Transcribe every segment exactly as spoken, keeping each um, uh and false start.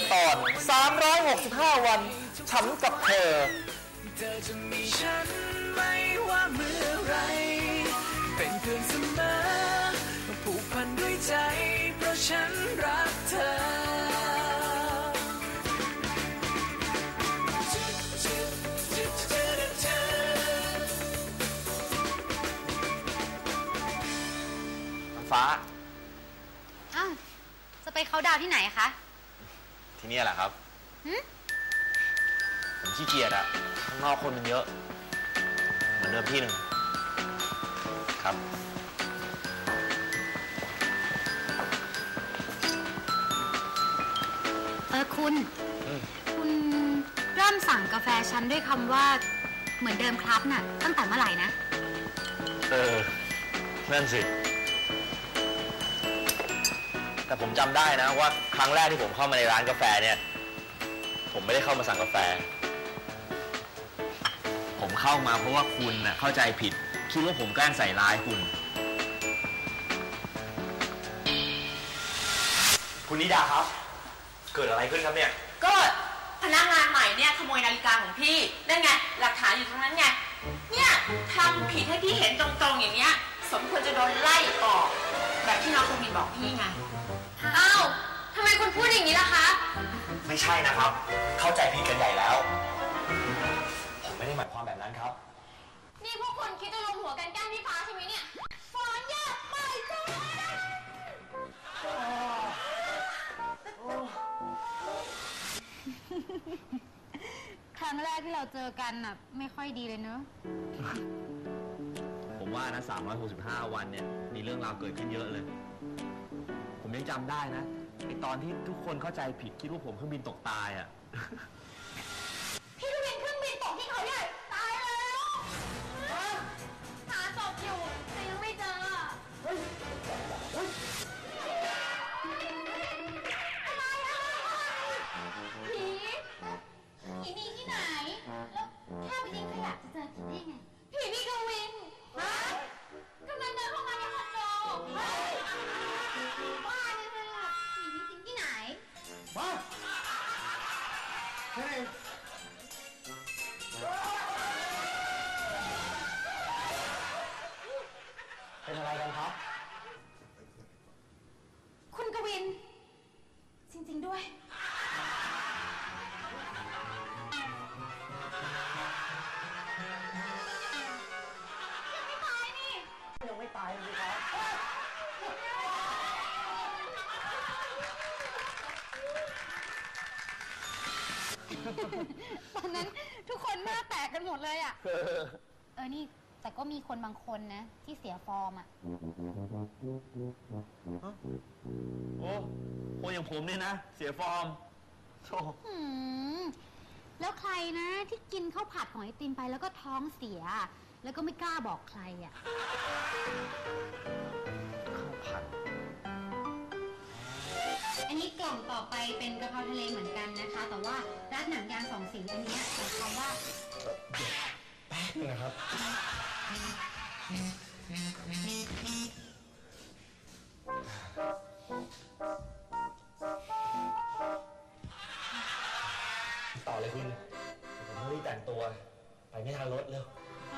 ตอนสามร้อยหกสิบห้าวันฉันกับเธอเธอจะมีฉันไม่ว่าเมื่อไรเป็นเพื่อนเสมอผูกพันด้วยใจเพราะฉันรักเธอฟ้าอ้าวจะไปเขาดาวที่ไหนคะที่นี่แหละครับผมขี้เกียจอะข้างนอกคนมันเยอะเหมือนเดิมที่หนึ่งครับเออคุณคุณเริ่มสั่งกาแฟฉันด้วยคำว่าเหมือนเดิมครับน่ะตั้งแต่เมื่อไหร่นะเออนั่นสิแต่ผมจำได้นะว่าครั้งแรกที่ผมเข้ามาในร้านกาแฟเนี่ยผมไม่ได้เข้ามาสั่งกาแฟผมเข้ามาเพราะว่าคุณน่ะเข้าใจผิดคิดว่าผมแกล้งใส่ร้ายคุณคุณนิดาครับเกิดอะไรขึ้นครับเนี่ยก็พนักงานใหม่เนี่ยขโมยนาฬิกาของพี่นั่นไงหลักฐานอยู่ตรงนั้นไงเนี่ยทำผิดให้พี่เห็นตรงๆอย่างเนี้ยสมควรจะโดนไล่ออกแบบที่น้องคุณมินบอกพี่ไงอ้าวทำไมคุณพูดอย่างนี้ล่ะคะไม่ใช่นะครับเข้าใจผิดกันใหญ่แล้วผมไม่ได้หมายความแบบนั้นครับนี่พวกคุณคิดจะลงหัวกันแกล้งพี่ฟ้าใช่ไหมเนี่ยฟ้าแย่ไปจ้าครั้งแรกที่เราเจอกันน่ะไม่ค่อยดีเลยเนอะผมว่านะสามร้อยหกสิบห้าวันเนี่ยมีเรื่องราวเกิดขึ้นเยอะเลยผมยังจำได้นะไอตอนที่ทุกคนเข้าใจผิดคิดว่าผมเครื่องบินตกตายอ่ะพี่เครื่องบินเครื่องบินตกที่เขาใหญ่ตายแล้วหาศพอยู่แต่ยังไม่เจออะไรอะไรผีผีมีที่ไหนแล้วแค่ไปยิงขยะจะเจอผีได้ไงผีมีกวินฮะกำลังเดินเข้ามาในคอนโดว่าเนี่ยเลยอ่ะผีมีจริงที่ไหนมาเฮ้ยเป็นอะไรกันครับคุณกวินจริงๆด้วยยังไม่ตายเลยครับตอนนั้นทุกคนหน้าแตกกันหมดเลยอ่ะเออนี่แต่ก็มีคนบางคนนะที่เสียฟอร์มอ่ะโอ้คนอย่างผมเนี่ยนะเสียฟอร์มโธ่แล้วใครนะที่กินข้าวผัดของไอติมไปแล้วก็ท้องเสียแล้วก็ไม่กล้าบอกใครอ่ะข้าวผัดอันนี้กล่องต่อไปเป็นกะเพราทะเลเหมือนกันนะคะแต่ว่าร้านหนังยางสองสีอันนี้หมายความว่าแป๊บนึงนะครับต่อเลยคุณผมไม่ได้แต่งตัวไปไม่ทันรถเร็ว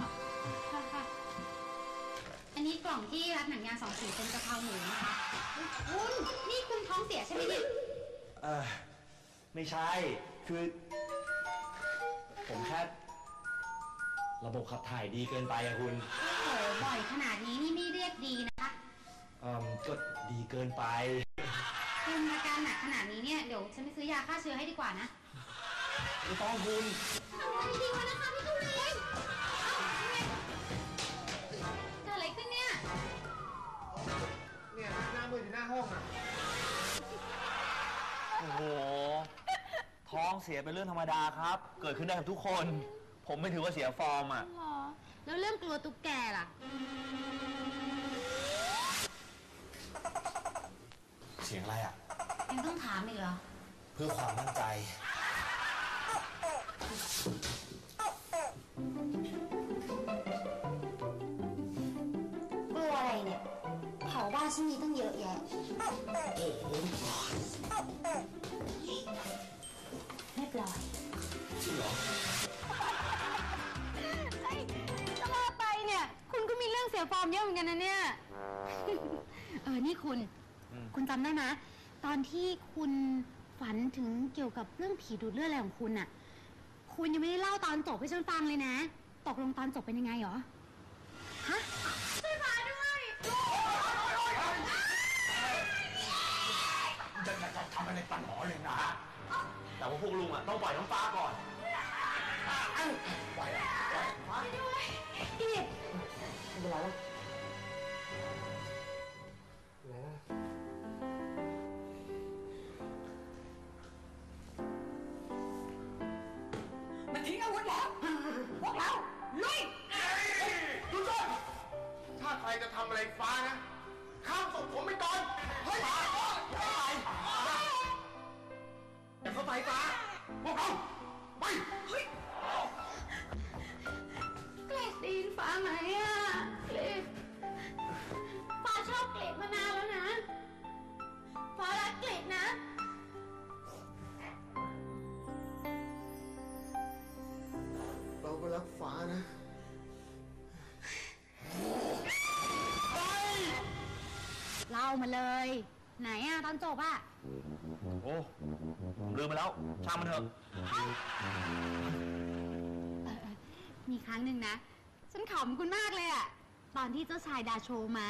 อันนี้กล่องที่ร้านหนังยางสองสีเป็นกะเพราหมูนะคะคุณนี่คุณท้องเสียใช่ไหมเนี่ยเออไม่ใช่คือผมแค่ระบบขับถ่ายดีเกินไปอะคุณโอ้โหบ่อยขนาดนี้นี่ไม่เรียกดีนะคะอืมก็ดีเกินไปคุณอาการหนักขนาดนี้เนี่ยเดี๋ยวฉันไปซื้อยาฆ่าเชื้อให้ดีกว่านะไม่ต้องคุณทำใจดีๆไว้นะคะพี่กวินเกิดอะไรขึ้นเนี่ยเนี่ยหน้ามืออยู่หน้าห้องอ่ะโอ้โหท้องเสียเป็นเรื่องธรรมดาครับเกิดขึ้นได้กับทุกคนผมไม่ถือว่าเสียฟอร์มอ่ะแล้วเรื่องกลัวตุ๊กแกล่ะเสียงอะไรอ่ะยังต้องถามอีกเหรอเพื่อความมั่นใจกลัวอะไรเนี่ยเผาบ้านฉันมีตั้งเยอะแยะปลอมเยอะเหมือนกันนะเนี่ย เออ นี่คุณ คุณจำได้ไหมตอนที่คุณฝันถึงเกี่ยวกับเรื่องผีดูดเลือดอะไรของคุณน่ะ คุณยังไม่ได้เล่าตอนจบให้ฉันฟังเลยนะ ตกลงตอนจบเป็นยังไงหรอ ฮะช่วยมาด้วยจะจะทำอะไรปั่นหมอเลยนะแต่ว่าพวกลุงอ่ะต้องปล่อยน้องฟ้าก่อนปล่อยปล่อยฟ้าด้วยไม่เป็นไรหรอกมันทิ้งอาวุธแล้วพวกเราลุยทุกคนถ้าใครจะทำอะไรฟ้านะข้ามศพผมไปก่อนเฮ้ยฟ้าอย่าเข้าไปฟ้าพวกเราไปเฮ้ยเกรดดีนฟ้าไหมอ่ะเกรดฟ้าชอบเกรดมานานแล้วนะฟ้ารักเกรดนะเราก็รักฟ้านะเล่ามาเลย ไหนอ่ะตอนจบอ่ะโอ้ลืมไปแล้วช่างมันเถอะมีครั้งหนึ่งนะฉันขำคุณมากเลยอะตอนที่เจ้าชายดาโชมา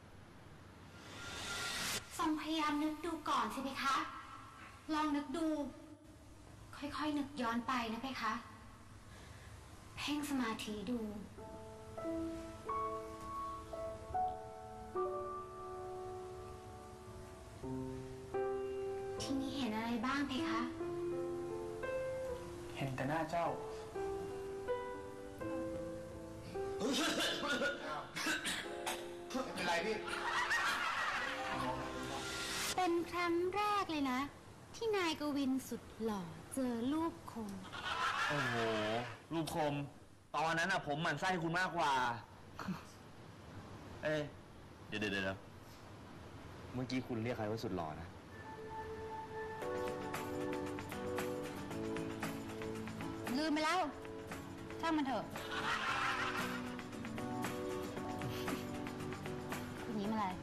ทรงพยายามนึกดูก่อนสิเพคะลองนึกดูค่อยๆนึกย้อนไปนะเพคะเพ่งสมาธิดูทีนี้เห็นอะไรบ้างเพคะเห็นแต่หน้าเจ้าไม่เป็นไรพี่เป็นครั้งแรกเลยนะที่นายกวินสุดหล่อเจอรูปคมโอ้โหรูปคมตอนนั้นอะผมหมั่นไส้คุณมากกว่าเอ้เดี๋ยวเดี๋ยวเดี๋ยวเมื่อกี้คุณเรียกใครว่าสุดหล่อนะลืมไปแล้วช่างมันเถอะคุณยิ้มอะไร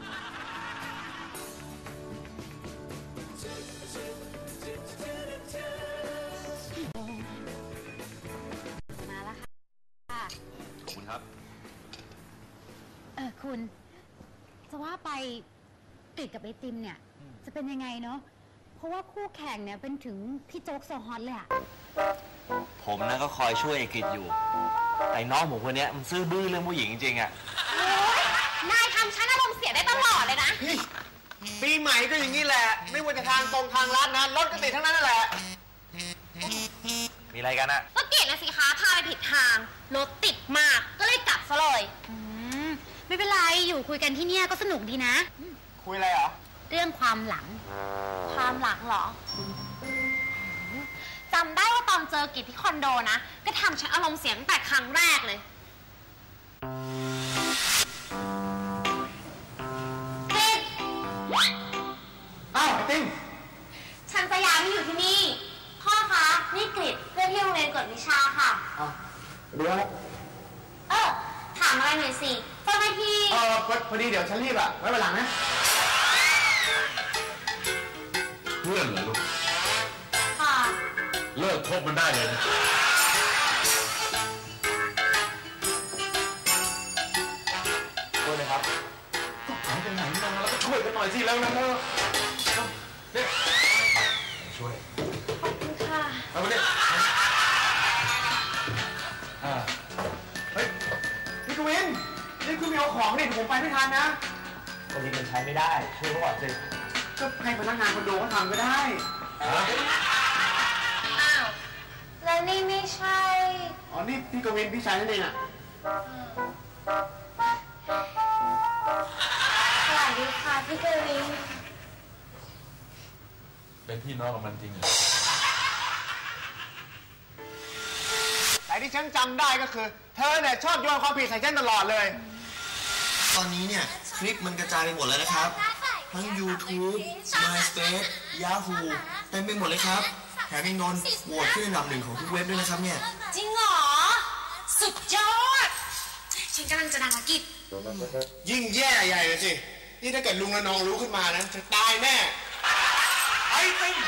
มาแล้วค่ะขอบคุณครับเออคุณจะว่าไปติดกับไอติมเนี่ยจะเป็นยังไงเนาะเพราะว่าคู่แข่งเนี่ยเป็นถึงพี่โจ๊กโซฮอตเลยอะผมนะก็คอยช่วยไอ้กิจอยู่ไอ้น้องผมคนนี้มันซื่อบื้อเรื่องผู้หญิงจริงๆอะโอ๊ยนายทำฉันอารมณ์เสียได้ตลอดเลยนะปีใหม่ก็อย่างนี้แหละไม่ว่าจะทางตรงทางลัดนะรถก็ติดทั้งนั้นนั่นแหละมีอะไรกันอะก็เกลียดนะสิคะพาไปผิดทางรถติดมากก็เลยกลับซะเลยอืมไม่เป็นไรอยู่คุยกันที่เนี่ยก็สนุกดีนะคุยอะไรเหรอเรื่องความหลังความหลังเหรอจำได้ว่าตอนเจอกิจที่คอนโดนะก็ทำฉันอารมณ์เสียตั้งแต่ครั้งแรกเลยกิจอ้าวติ้งฉันจะย้ายมาอยู่ที่นี่พ่อคะนี่กิจเพื่อนที่โรงเรียนกฎวิชาค่ะอ้าวเดี๋ยวเออถามอะไรหน่อยสิเจ้าหน้าที่เออพอดีเดี๋ยวฉันรีบอะไว้วันหลังนะเพื่อนเหรอลูกค่ะเลิกคบมันได้เลยนะโทษนะครับก็หายไปไหนมาแล้วก็ช่วยกันหน่อยสิแล้วนะเนอะเนี่ยช่วยขอบคุณค่ะเอาไปดิเฮ้ยพี่กวินนี่คุณมีเอาของนี่ผมไปไม่ทันนะคนนี้มันใช้ไม่ได้ช่วยเขาก่อนสิก็ให้พนักงานคอนโดเขาทำก็ได้อ้าวแล้วนี่ไม่ใช่อ๋อนี่พี่กวินพี่ชายนั่นเองอ่ะสวัสดีค่ะพี่กวินเป็นพี่น้องกับมันจริงเหรอแต่ที่ฉันจำได้ก็คือเธอเนี่ยชอบโยนความผิดใส่ฉันตลอดเลยตอนนี้เนี่ยคลิปมันกระจายไปหมดแล้วนะครับทั้ง YouTube MySpace Yahoo เต็มไปหมดเลยครับแถมยังโดนโหวตขึ้นอันดับหนึ่งของทุกเว็บด้วยนะครับเนี่ยจริงเหรอสุดยอดฉันกำลังจะดังกิจยิ่งแย่ใหญ่เลยสินี่ถ้าเกิดลุงและน้องรู้ขึ้นมานะจะตายแน่ไอ้ติม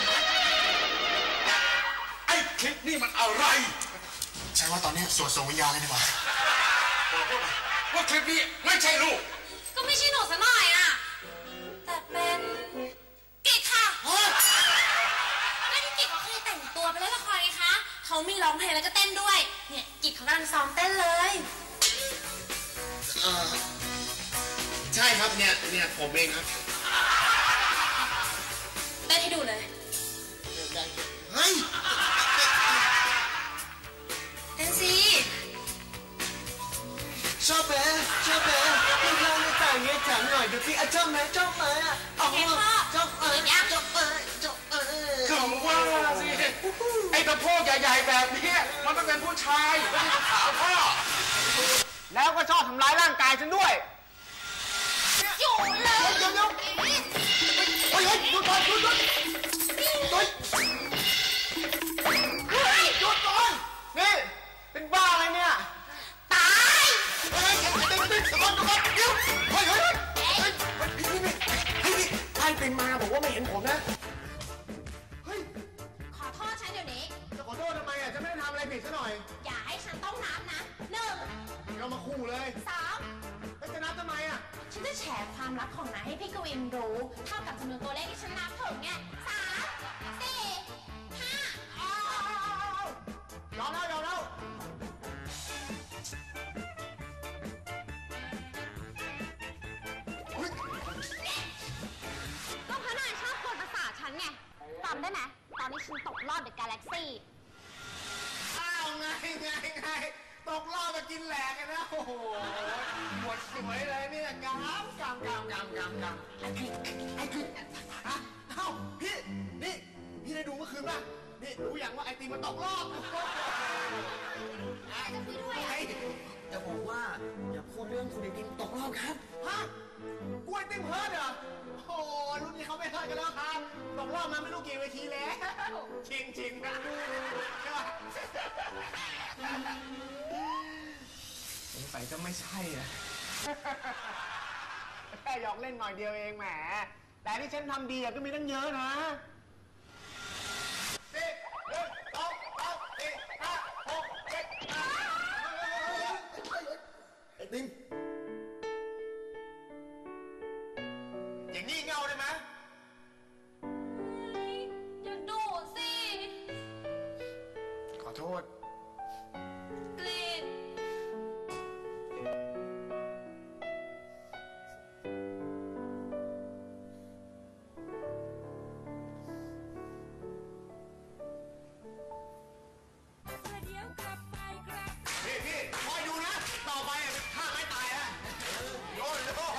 ไอ้คลิปนี่มันอะไรใช่ว่าตอนนี้สวดส่งวิญญาณเลยดีกว่าว่าคลิปนี้ไม่ใช่ลูกก็ไม่ใช่หนูซะหน่อยอะแต่เป็นกิจค่ะไม่ได้กิจเขาเคยแต่งตัวไปเล่นละครไงคะเขามีร้องเพลงแล้วก็เต้นด้วยเนี่ยกิจเขากำลังซ้อมเต้นเลยเออใช่ครับเนี่ยเนี่ยผมเองครับเต้นให้ดูเลยเฮ้ยเต้นสิชอบไหมชอบไหมพี่เล่าในต่างเงี้ยถามหน่อยดูพี่อ่ะชอบไหมชอบไหมอ่ะโอเคพ่อชอบเออชอบเออชอบเออถึงว่าสิไอ้ตะโพกใหญ่ๆแบบนี้มันต้องเป็นผู้ชายไม่ใช่สาวพ่อแล้วก็ชอบทำร้ายร่างกายฉันด้วยอยู่เลยเดี๋ยวเดี๋ยวเฮ้ยเฮ้ยหยุดก่อนหยุดก่อนเฮ้ยเฮ้ยหยุดก่อนนี่เป็นบ้าอะไรเนี่ยตายเฮ้ยเดี๋ยวเดี๋ยวเดี๋ยวก่อนก่อนเดี๋ยวเฮ้ยเฮ้ยเฮ้ยนี่นี่เฮ้ยนี่ใครเป็นมาบอกว่าไม่เห็นผมนะเฮ้ยขอโทษฉันเดี๋ยวนี้จะขอโทษทำไมอ่ะฉันไม่ได้ทำอะไรผิดซะหน่อยอย่าให้ฉันต้องนับนะหนึ่งเรามาคู่เลยสามแล้วจะนับทำไมอ่ะฉันจะแฉความลับของนายให้พี่กวินรู้เท่ากับจำนวนตัวเลขที่ฉันนับถึงไงสามสี่ห้ายอมแล้วยอมแล้วก็เพราะนายชอบกวนประสาทฉันไงจำได้ไหมตอนนี้ฉันตกรอบเดอะกาแล็กซี่อ้าวไงไงไงตกรอบมากินแหลกกันนะโอ้โหหมดสวยเลยเนี่ยกำกำกำกำกำกำไอ้คือไอ้คือฮะเอ้าพี่นี่พี่ได้ดูเมื่อคืนป่ะนี่รู้อย่างว่าไอติมมันตกรอบจะคุยด้วยจะบอกว่าอย่าพูดเรื่องคุณไอติมตกรอบครับฮะกูไอติมเฮิร์ตเหรอโอ้รุ่นนี้เขาไม่เฮิร์ตกันแล้วครับตกรอบมาไม่รู้กี่เวทีแล้วจริงจริงนะใช่ป่ะสงสัยจะไม่ใช่อ่ะแค่หยอกเล่นหน่อยเดียวเองแหมแต่ที่ฉันทำดีก็มีตั้งเยอะนะสิบหนึ่งสองสามสี่ห้าหกเจ็ดแปดไอ้ติมอย่างนี้เงาได้ไหมอย่าดูสิขอโทษกรีดพี่พี่คอยดูนะต่อไปฆ่าไม่ตายนะโยนโยน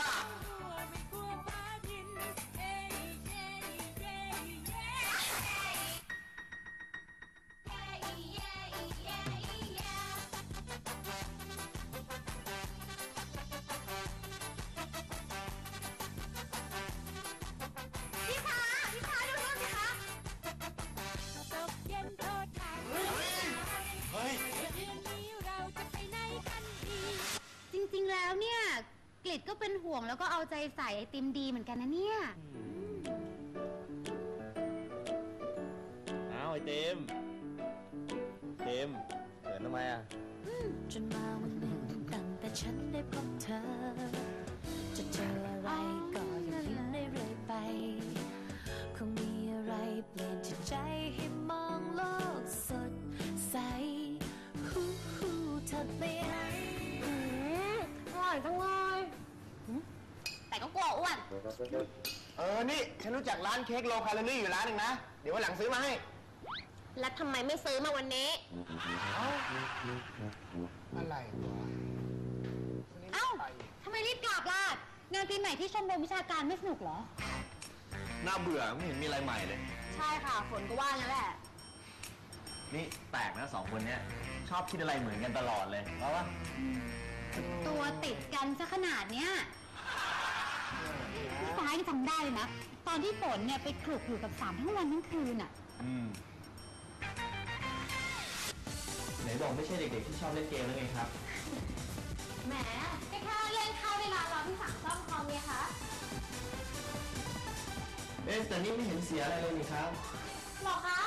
จริงๆแล้วเนี่ยกลิดก็เป็นห่วงแล้วก็เอาใจใส่ไอติมดีเหมือนกันนะเนี่ยอ้าวไอติมติมเขินทำไมอ่ะจนมาวันหนึ่งตั้งแต่ฉันได้พบเธอจะเจออะไรก็ยังยิ้มได้เรื่อยไปคงมีอะไรเปลี่ยนจิตใจให้มองโลกสดใสฮู้ฮู้เธอเปลี่ยนอร่อยจังเลยแต่ก็กลัวอ้วนเออนี่ฉันรู้จักร้านเค้กโลแคลอรี่อยู่ร้านหนึ่งนะเดี๋ยววันหลังซื้อมาให้แล้วทำไมไม่ซื้อมาวันนี้อะไรวะเอ้าทำไมรีบกลับล่ะงานปีใหม่ที่ชมรมวิชาการไม่สนุกเหรอน่าเบื่อไม่เห็นมีอะไรใหม่เลยใช่ค่ะฝนก็ว่างั้นแหละนี่แปลกนะสองคนเนี้ยชอบคิดอะไรเหมือนกันตลอดเลยเพราะว่าตัวติดกันซะขนาดเนี้ยพี่ฟ้ายังจำได้เลยนะตอนที่ฝนเนี่ยไปคลุกอยู่กับสามทั้งวันทั้งคืนอ่ะอืมไหนบอกไม่ใช่เด็กๆที่ชอบเล่นเกมแล้วไงครับแหมก็แค่เล่นเข้าเวลารอที่สั่งซ่อมคอมเนี่ยคะเอ๊ะแต่นี่ไม่เห็นเสียอะไรเลยนี่ครับหรอคะ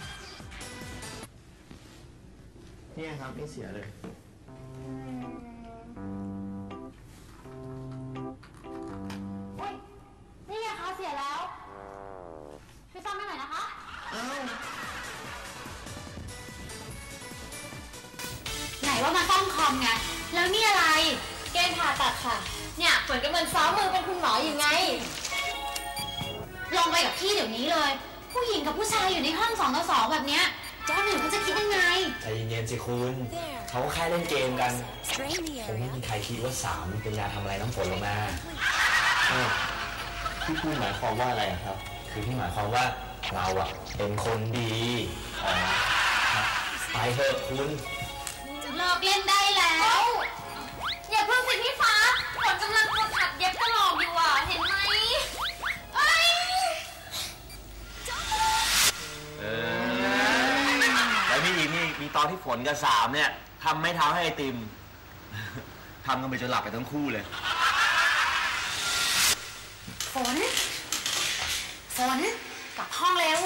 เนี่ยครับไม่เสียเลยโอ๊ยนี่ไงคะเสียแล้วช่วยซ่อมให้หน่อยนะคะอ้าวไหนว่ามาซ่อมคอมไงแล้วนี่อะไรเกณฑ์ผ่าตัดค่ะเนี่ยฝนกำลังซ้อมมือเป็นคุณหมออยู่ไงลงไปกับพี่เดี๋ยวนี้เลยผู้หญิงกับผู้ชายอยู่ในห้องสองต่อสองแบบเนี้ยเจ้าหนึ่งเขาจะคิดยังไงใจเย็นๆสิคุณเขาแค่เล่นเกมกันคงไม่มีใครคิดว่าสามเป็นยาทำอะไรน้ำฝนหรอกนะพี่พูดหมายความว่าอะไรครับคือพี่หมายความว่าเราอะเป็นคนดีไปเถอะคุณเลิกเล่นได้แล้วอย่าเพิ่งสิพี่ฟ้าฝนกำลังกดขัดเย็บกระหลอกอยู่อ่ะเห็นไหมเอ้ยเออแล้วมีอีกมีมีตอนที่ฝนกับสามเนี่ยทำไม่เท้าให้ไอติมทำกันไปจนหลับไปทั้งคู่เลยฝนฝนกลับห้องเร็ว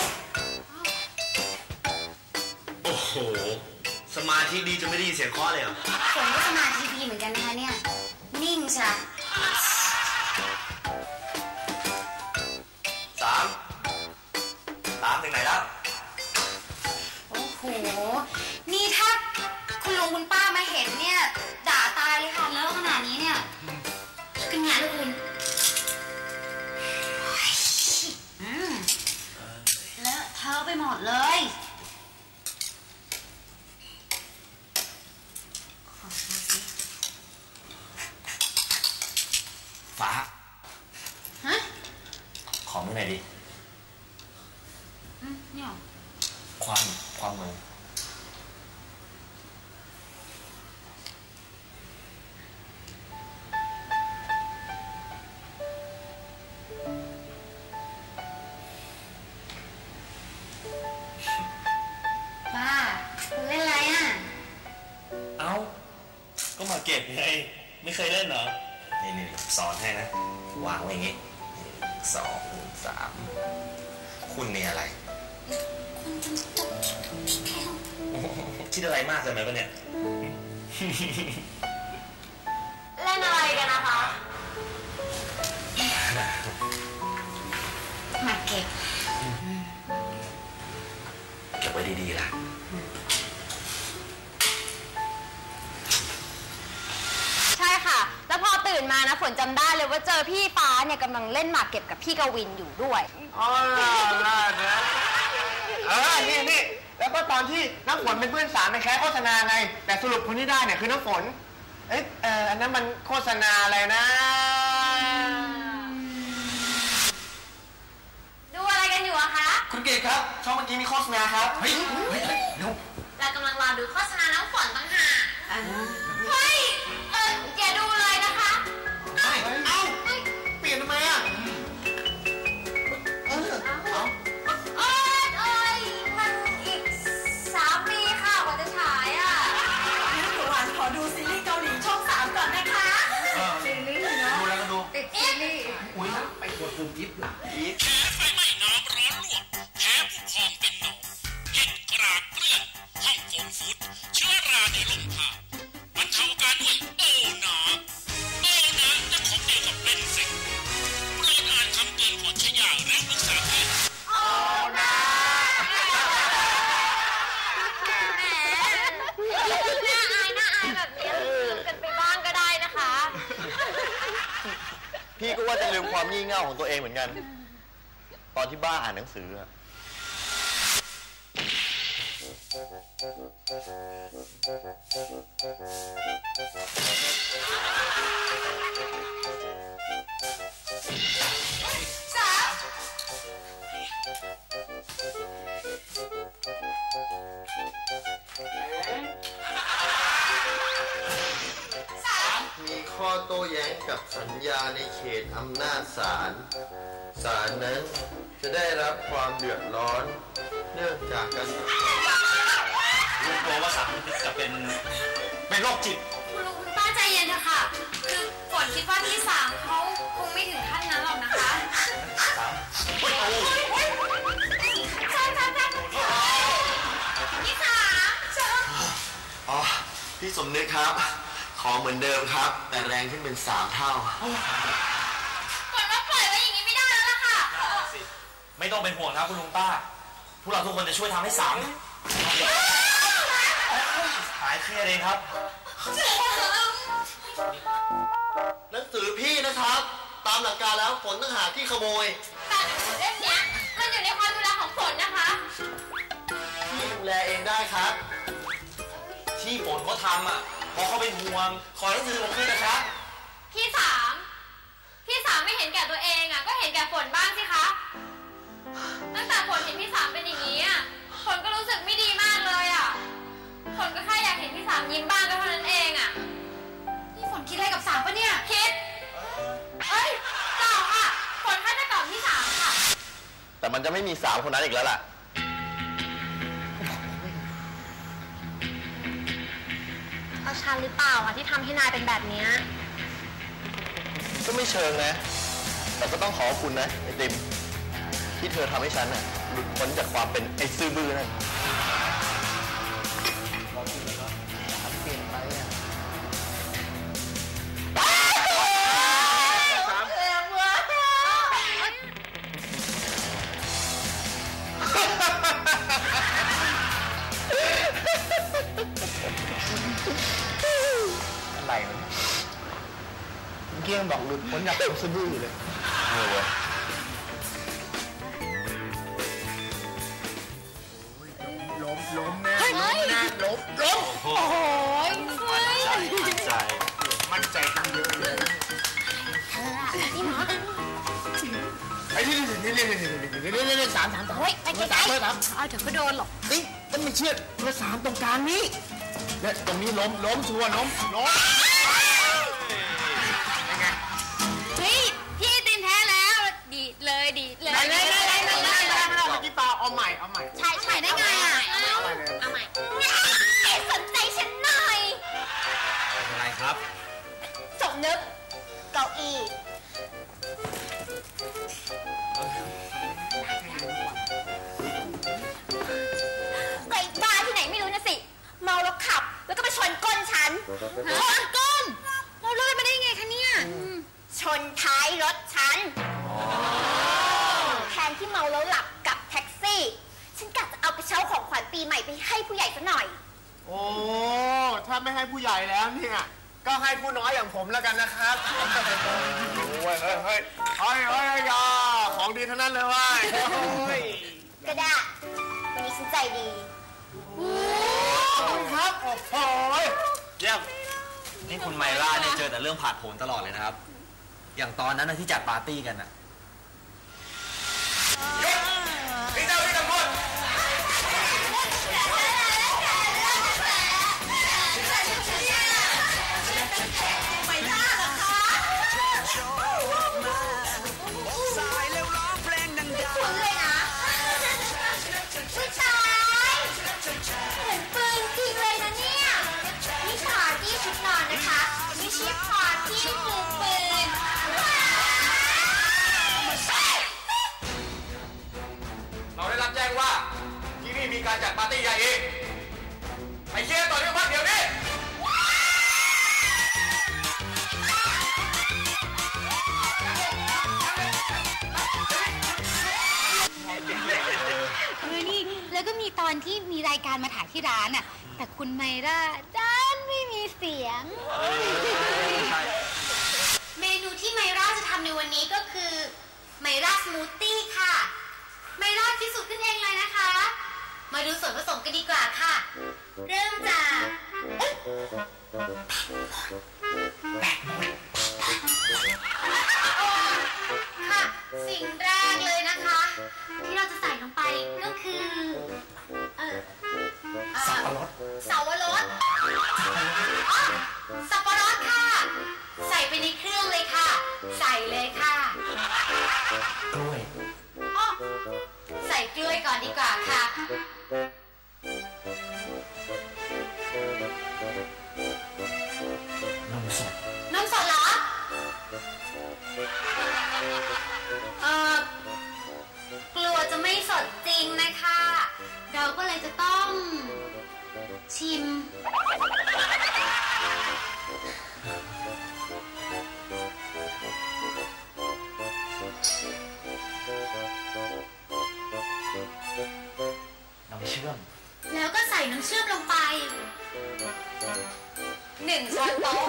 โอ้โหสมาธิดีจนไม่ได้ยินเสียงเคาะเลยเหรอฝนก็สมาธิดีเหมือนกันนะคะเนี่ยนิ่งจ้ะสามสามถึงไหนแล้วโอ้โหนี่ถ้าคุณลุงคุณป้ามาเห็นเนี่ยด่าตายเลยค่ะแล้วขนาดนี้เนี่ยกันงานเลยคุณอืมเลอะเทอะไปหมดเลยฟ้าฮะขอมือหน่อยดิอืมเนี่ยความความมือป้าคุณเล่นอะไรอ่ะเอ้าก็มาเก็บไงไม่เคยเล่นเหรอนี่นี่สอนให้นะวางไว้อย่างงี้สองสามคุณนี่อะไรคิดอะไรมากเลยไหมปะเนี่ยเล่นอะไรกันนะคะมาเก็บเก็บไว้ดีๆล่ะใช่ค่ะแล้วพอตื่นมานะฝนจำได้เลยว่าเจอพี่ฟ้าเนี่ยกำลังเล่นหมากเก็บกับพี่กวินอยู่ด้วยอ๋อน่านะเออนี่นี่แล้วก็ตอนที่น้ำฝนเป็นเพื่อนสามในแคสโฆษณาไงแต่สรุปคนที่ได้เนี่ยคือน้ำฝนเอ๊ะเอออันนั้นมันโฆษณาอะไรนะดูอะไรกันอยู่อะคะคุณเกศครับช่องเมื่อกี้มีโฆษณาครับเฮ้ยเฮ้ยเดี๋ยวเรากำลังรอดูโฆษณาน้ำฝนต่างหากเฮ้ยเอออย่าดูเลยนะคะเอ้าเอ้าเปลี่ยนทำไมอะเออเอาเอ้ยเอ้ยมันอีกสามปีค่ะกว่าจะฉายอะงั้นหวานขอดูซีรีส์เกาหลีช่องสามก่อนนะคะซีรีส์เนาะดูแล้วก็ดูติดซีรีส์อุ้ยไปกดปุ่มยิบล่ะยิบแพ้ไฟไหม้น้ำร้อนลวกแพ้ผู้พองเป็นหนองเห็ดกรากเกลื่อนห้องโฟมฟุตเชื้อราในลมผ้าบรรเทาการด้วยโอ้หนาโอ้หนาและของดีกับเป็นสิ่งโปรดอ่านคำเตือนก่อนใช้ยาหรือปรึกษาแพทย์โอ้หนาแหมน่าอายน่าอายแบบนี้ลืมกันไปบ้างก็ได้นะคะพี่ก็ว่าจะลืมความงี่เง่าของตัวเองเหมือนกันตอนที่บ้าอ่านหนังสืออะสามมีข้อโต้แย้งกับสัญญาในเขตอำนาจศาลศาลนั้นจะได้รับความเดือดร้อนเนื่องจากการลุงกลัวว่าศาลจะเป็นเป็นโรคจิตคุณลุงคุณป้าใจใจเย็นเถอะค่ะคือฝนคิดว่าพี่สามเขาคงไม่ถึงขั้นนั้นหรอกนะคะสามโอ้ยใช่ใช่ใช่พี่สามเชิญอ๋อพี่สมนึกครับขอเหมือนเดิมครับแต่แรงขึ้นเป็นสามเท่าฝนว่าปล่อยไว้อย่างนี้ไม่ได้แล้วล่ะค่ะไม่ต้องเป็นห่วงครับคุณลุงป้าพวกเราทุกคนจะช่วยทำให้สามหายเครียดเองครับหนังสือพี่นะครับตามหลักการแล้วฝนต้องหาที่ขโมยแต่หนังสือเล่มนี้มันอยู่ในความดูแลของฝนนะคะพี่ดูแลเองได้ครับที่ฝนเขาทำอ่ะเพราะเขาเป็นห่วงขอหนังสือผมคืนนะครับพี่สามพี่สามไม่เห็นแก่ตัวเองอ่ะก็เห็นแก่ฝนบ้างสิคะตั้งแต่ฝนเห็นพี่สามเป็นอย่างนี้อ่ะฝนก็รู้สึกไม่ดีมากเลยอ่ะฝนก็แค่อยากเห็นพี่สามยิ้มบ้างก็เท่านั้นเองอ่ะนี่ฝนคิดอะไรกับสามปะเนี่ยคิดเอ้ยเปล่าค่ะฝนแค่จะกล่อมพี่สามค่ะแต่มันจะไม่มีสามคนนั้นอีกแล้วล่ะเอาฉันหรือเปล่าอ่ะที่ทำให้นายเป็นแบบนี้ก็ไม่เชิงนะแต่ก็ต้องขอบคุณนะไอติมที่เธอทำให้ฉันน่ะหลุดพ้นจากความเป็นไอ้ซื่อบื้อนั่นเปลี่ยนไปอ่ะสามแอบวะอะไรมันเมื่อกี้ยังบอกหลุดพ้นจากความซื่อบื้ออยู่เลยเออล้มล้มแน่ล้มแน่ล้มล้มโอ้โหมั่นใจมั่นใจตั้งเยอะเลยเธออะนี่หมอไอ้นี่นี่นี่นี่นี่นี่นี่นี่สามสามสามเฮ้ยไปไกลๆเอาเดี๋ยวก็โดนหรอกนี่ต้องไม่เชื่อมาสามตรงกลางนี้เนี่ยตรงนี้ล้มล้มชัวร์ล้มล้มยังไงเฮ้ยพี่ตินแท้แล้วดีเลยดีเลยได้ได้ได้ได้ได้ได้เมื่อกี้เปล่าเอาใหม่เอาใหม่ใช่ใช่ได้ไงอ่ะเอาใหม่เอาใหม่สนใจฉันหน่อยเป็นอะไรครับสมนึกเก้าอี้ไอ้บ้าที่ไหนไม่รู้นะสิเมาแล้วขับแล้วก็ไปชนก้นฉันชนก้นเราเลื่อนมาได้ไงคะเนี่ยชนท้ายรถฉันแทนที่เมาแล้วหลับกับแท็กซี่ฉันกะจะเอาไปเช่าของขวัญปีใหม่ไปให้ผู้ใหญ่ซะหน่อยโอ้ถ้าไม่ให้ผู้ใหญ่แล้วเนี่ยก็ให้ผู้น้อยอย่างผมแล้วกันนะครับโอ้ยเฮ้ยเฮ้ยเฮ้ยเฮ้ยยาของดีทั้งนั้นเลยว่ะก็ได้วันนี้ฉันใจดีขอบคุณครับโอ้โหเยี่ยมนี่คุณไมล่าเนี่ยเจอแต่เรื่องผ่านผลตลอดเลยนะครับอย่างตอนนั้นที่จัดปาร์ตี้กันน่ะหยุดนี่เจ้าที่ตำรวจไม่ได้หรอคะสายแล้วร้องเพลงดังๆคุณเลยนะผู้ชายเห็นปืนจริงเลยนะเนี่ยนี่ปาร์ตี้ชุดนอนนะคะไม่ใช่ปาร์ตี้มือปืนเราได้รับแจ้งว่าที่นี่มีการจัดปาร์ตี้ใหญ่เองไปเคลียร์ต่อเรื่องพักเดี๋ยวนี้เออนี่แล้วก็มีตอนที่มีรายการมาถ่ายที่ร้านอ่ะแต่คุณไมร่าด้านไม่มีเสียงเมนูที่ไมร่าจะทำในวันนี้ก็คือไมร่าสมูทตี้ค่ะไมร่าคิดสูตรขึ้นเองเลยนะคะมาดูส่วนผสมกันดีกว่าค่ะเริ่มจากค่ะสิ่งแรกเลยนะคะที่เราจะใส่ลงไปก็คือเออสับปะรดสับปะรดอ๋อสับปะรดค่ะใส่ไปในเครื่องเลยค่ะใส่เลยค่ะกล้วยอ๋อใส่กล้วยก่อนดีกว่าค่ะนมสชิมน้ำเชื่อมแล้วก็ใส่น้ำเชื่อมลงไปหนึ่งช้อนโต๊ะ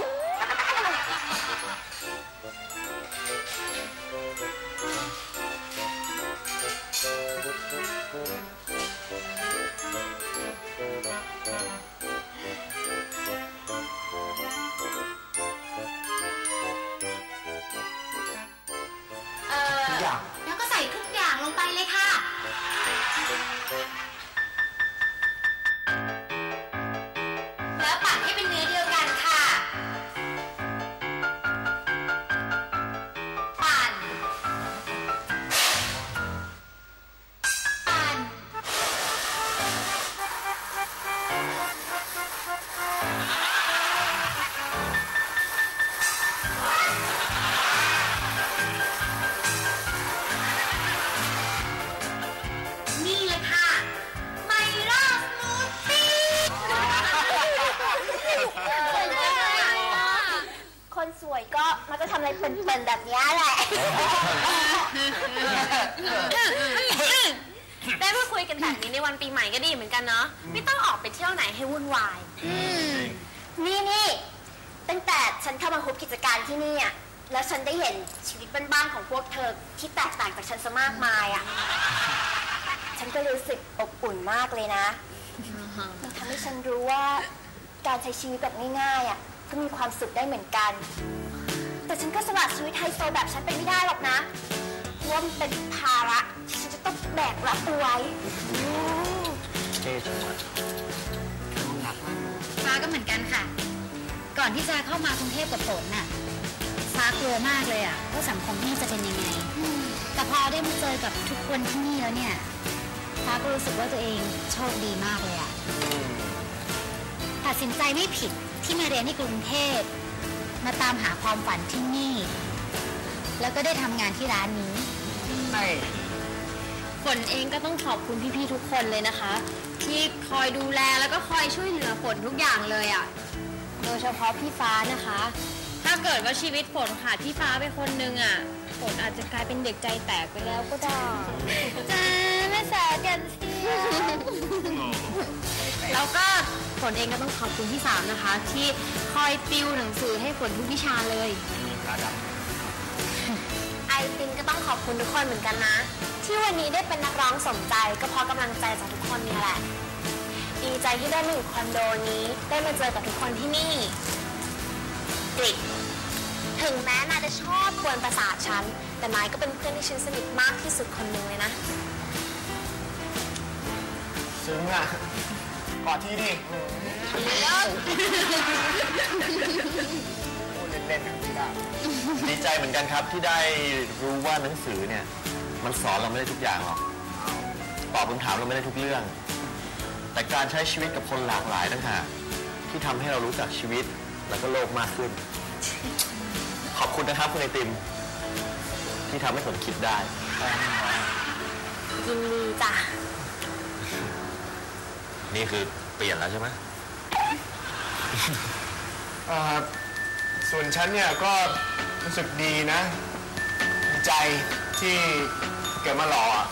เอ่อแล้วก็ใส่ทุกอย่างลงไปเลยค่ะแล้วปั่นให้เป็นเนื้อเดียวกันค่ะปั่นปั่นนี่เลยค่ะไมล่าสมูทตี้คนสวยก็มันจะทำอะไรเป็นๆแบบนี้แหละได้มาคุยกันแบบนี้ในวันปีใหม่ก็ดีเหมือนกันเนาะไม่ต้องออกไปเที่ยวไหนให้วุ่นวายนี่นี่ตั้งแต่ฉันเข้ามาฮุบกิจการที่นี่อ่ะแล้วฉันได้เห็นชีวิตบ้านๆของพวกเธอที่แตกต่างจากฉันซะมากมายอ่ะฉันก็รู้สึกอบอุ่นมากเลยนะมันทำให้ฉันรู้ว่าการใช้ชีวิตแบบง่ายๆอ่ะก็มีความสุขได้เหมือนกันแต่ฉันก็สละชีวิตไฮโซแบบฉันไปไม่ได้หรอกนะเพราะว่ามันเป็นภาระที่ฉันจะต้องแบกรับเอาไว้เท่จังเลยฟ้าก็เหมือนกันค่ะ ก่อนที่จะเข้ามากรุงเทพกับฝนน่ะฟ้ากลัวมากเลยอะว่าสังคมที่นี่จะเป็นยังไงแต่พอได้มาเจอกับทุกคนที่นี่แล้วเนี่ยฟ้าก็รู้สึกว่าตัวเองโชคดีมากเลยอะตัดสินใจไม่ผิดที่มาเรียนที่กรุงเทพมาตามหาความฝันที่นี่ แล้วก็ได้ทำงานที่ร้านนี้ไม่ฝนเองก็ต้องขอบคุณพี่ๆทุกคนเลยนะคะ ที่คอยดูแลแล้วก็คอยช่วยเหลือฝนทุกอย่างเลยอะ่ะโดยเฉพาะพี่ฟ้านะคะ ถ้าเกิดว่าชีวิตฝนขาดพี่ฟ้าไปคนนึงอะ่ะฝนอาจจะกลายเป็นเด็กใจแตกไปแล้วก็ได้จ้าแม่สากันสิแล้วก็ฝนเองก็ต้องขอบคุณพี่สามนะคะ ที่คอยติวหนังสือให้ฝนทุกวิชาเลยไอตินก็ต้องขอบคุณทุกคนเหมือนกันนะ ที่วันนี้ได้เป็นนักร้องสมใจก็เพราะกำลังใจจากทุกคนเนี่ยแหละดีใจที่ได้มาอยู่คอนโดนี้ได้มาเจอกับทุกคนที่นี่กริดถึงแม้นายจะชอบกวนประสาทฉันแต่นายก็เป็นเพื่อนที่ฉันสนิทมากที่สุดคนหนึ่งเลยนะซึ้งอ่ะกอดทีดิพูดเล่นๆกันไม่ได้ดีใจเหมือนกันครับที่ได้รู้ว่าหนังสือเนี่ยมันสอนเราไม่ได้ทุกอย่างหรอกตอบคำถามเราไม่ได้ทุกเรื่อง แต่การใช้ชีวิตกับคนหลากหลายต่างหากที่ทำให้เรารู้จักชีวิตแล้วก็โลกมากขึ้น ขอบคุณนะครับคุณไอติมที่ทำให้ผมคิดได้ยินดีจ้ะนี่คือเปลี่ยนแล้วใช่ไหมเอ่อส่วนฉันเนี่ยก็รู้สึกดีนะดีใจที่เกิดมาหล่ออะ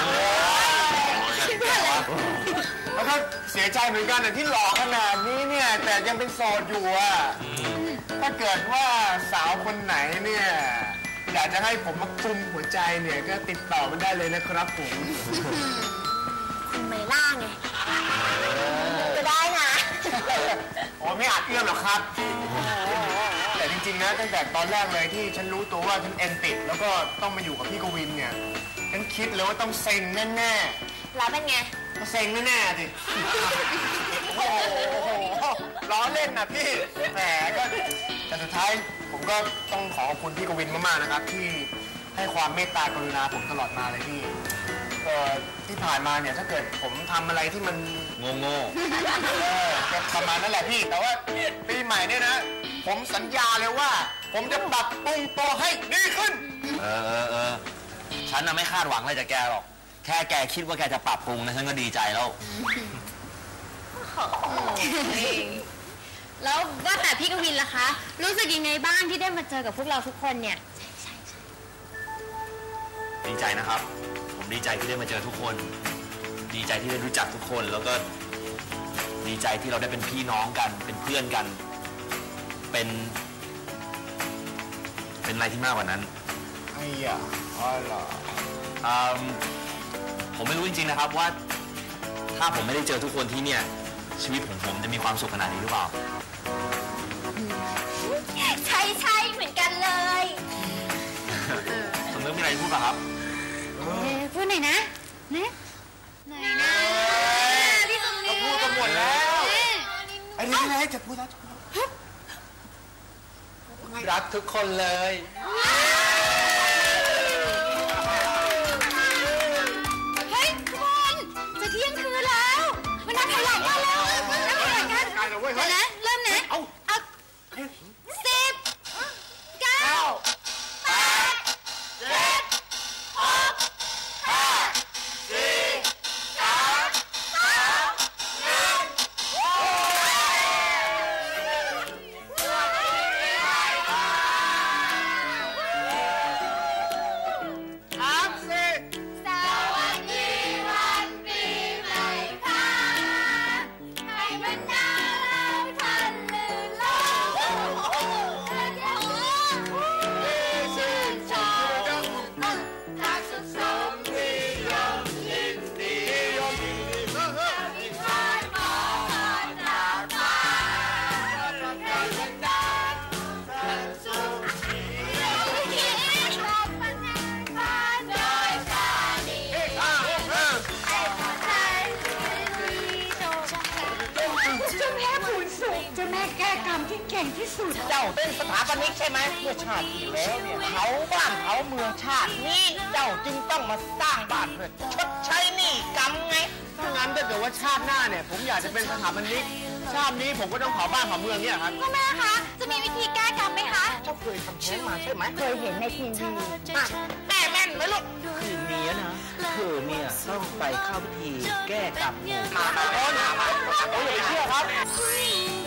แล้วก็เสียใจเหมือนกันนะที่หล่อขนาดนี้เนี่ยแต่ยังเป็นโสดอยู่อ่ะถ้าเกิดว่าสาวคนไหนเนี่ยอยากจะให้ผมมาคุมหัวใจเนี่ยก็ติดต่อมาได้เลยนะครับผมคุณไมล่าไงก็ได้นะโอ้ไม่อาจเอื้อมหรอกครับแต่จริงๆนะตั้งแต่ตอนแรกเลยที่ฉันรู้ตัวว่าฉันเอ็นติดแล้วก็ต้องมาอยู่กับพี่กวินเนี่ยฉันคิดเลยว่าต้องเซ็งแน่ๆแล้วเป็นไงก็เซ็งแน่ๆสิโอ้โหล้อเล่นนะพี่แหมก็แต่สุดท้ายผมก็ต้องขอขอบคุณพี่กวินมากๆนะครับที่ให้ความเมตตากรุณาผมตลอดมาเลยพี่เอ่อที่ผ่านมาเนี่ยถ้าเกิดผมทำอะไรที่มันโง่โง่เออก็ประมาณนั้นแหละพี่แต่ว่าปีใหม่เนี่ยนะผมสัญญาเลยว่า ผมจะปรับปรุงตัวให้ดีขึ้นเออเออเออฉันน่ะไม่คาดหวังอะไรจากแกหรอกแค่แกคิดว่าแกจะปรับปรุงนะฉันก็ดีใจแล้วแล้วว่าแต่พี่กวินล่ะคะ รู้สึกยังไงบ้างที่ได้มาเจอกับพวกเราทุกคนเนี่ยดีใจนะครับ ผมดีใจที่ได้มาเจอทุกคน ดีใจที่ได้รู้จักทุกคน แล้วก็ดีใจที่เราได้เป็นพี่น้องกัน เป็นเพื่อนกัน เป็น เป็นอะไรที่มากกว่านั้นไอ้ยาอ๋อเหรออืมผมไม่รู้จริงๆนะครับว่า ถ้าผมไม่ได้เจอทุกคนที่เนี่ย ชีวิตของผมจะมีความสุขขนาดนี้หรือเปล่าใช่ใช่เหมือนกันเลยสมนึกมีอะไรพูดป่ะครับเออพูดหน่อยนะนะหน่อยนะพี่สมนึกพูดกันหมดแล้วไอ้นี่ไงจะพูดแล้วรักทุกคนเลยเฮ้ยทุกคนจะเที่ยงคืนแล้วมานับถอยหลังกันแล้วนับถอยหลังกันเดี๋ยวนะเริ่มนะเอาเอาสิบเก้าแปดเจ็ดหกห้าสี่สามสองหนึ่งครับสิสวัสดีวันปีใหม่ค่ะให้บรรดาเราท่านลื่นลมและเดี๋ยวที่ชื่นชมทักสุขสมนิยมยินดีที่คอยมองจากฟ้าให้บรรดาท่านสุขขอบคุณฟ้าโดยสานีให้คนไทยมีโชคชัยเจ้าแม่บุญสุขเจ้าแม่แก้กรรมที่เก่งที่สุดเจ้าเป็นสถาปนิกใช่ไหมเมื่อชาติที่แล้วเนี่ยเผาบ้านเผาเมืองชาตินี้เจ้าจึงต้องมาสร้างบ้านเพื่อชดใช้หนี้กรรมไงถ้างั้นถ้าเกิดว่าชาติหน้าเนี่ยผมอยากจะเป็นสถาปนิกชาตินี้ผมก็ต้องเผาบ้านเผาเมืองเนี่ยครับพ่อแม่คะ จะมีวิธีแก้กรรมไหมคะเจ้าเคยทำแท้งมาใช่ไหมเคยเห็นในทีวีแม่แม่นไหมลูกคืนนี้นะเธอเนี่ยต้องไปเข้าพิธีแก้กรรมหมู่หมาตะโกนหาหมาโอ้ยอย่าไปเชื่อครับ Green